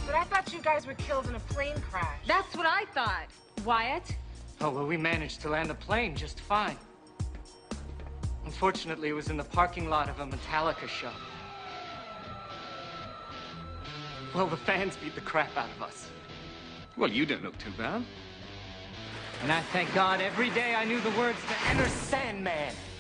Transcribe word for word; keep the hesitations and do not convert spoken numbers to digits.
But I thought you guys were killed in a plane crash. That's what I thought. Wyatt? Oh, well, we managed to land the plane just fine. Unfortunately, it was in the parking lot of a Metallica show. Well, the fans beat the crap out of us. Well, you didn't look too bad. And I thank God every day I knew the words to enter Sandman.